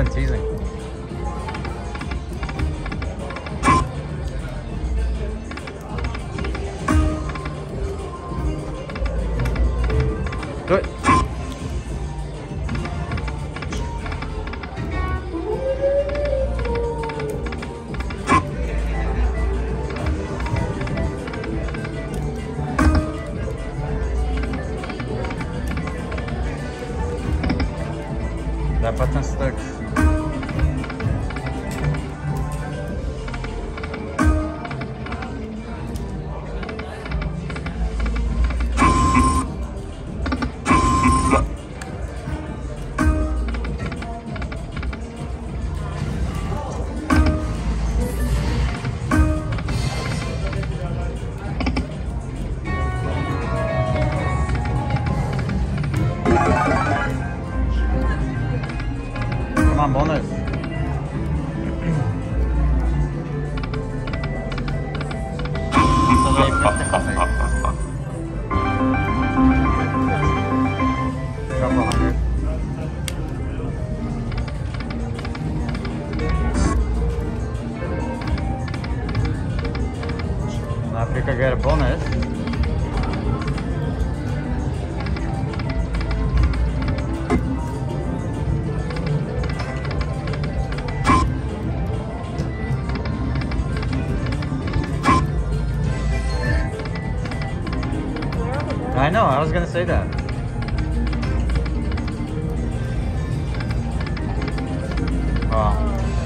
even teasing. Do it. That button sticks. Come on, bonus. Couple hundred. Now if you could get a bonus. I know, I was gonna say that. Oh.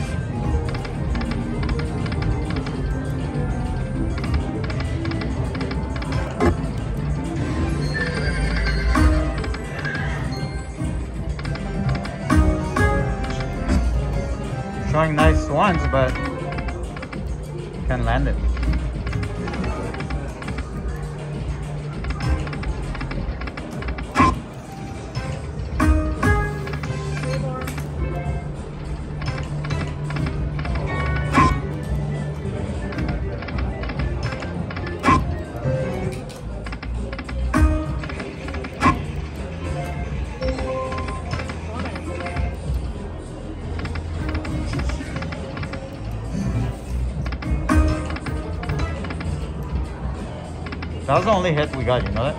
Showing nice ones, but can't land it. That was the only hit we got, you know that?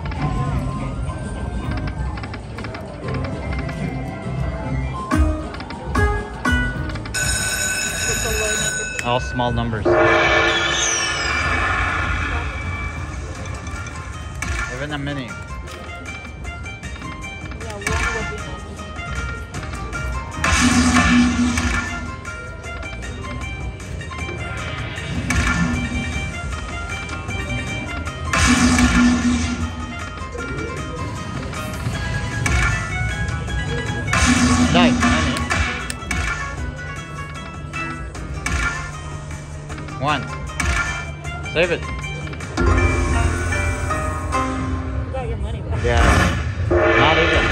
All small numbers. Even a mini. Nice, money. One. Save it. You got your money back. Yeah. Not even.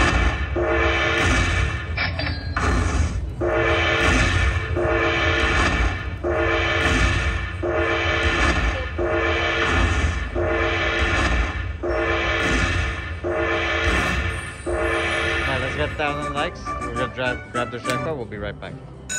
Alright, let's get 1,000 likes. We're gonna grab the jackpot. We'll be right back.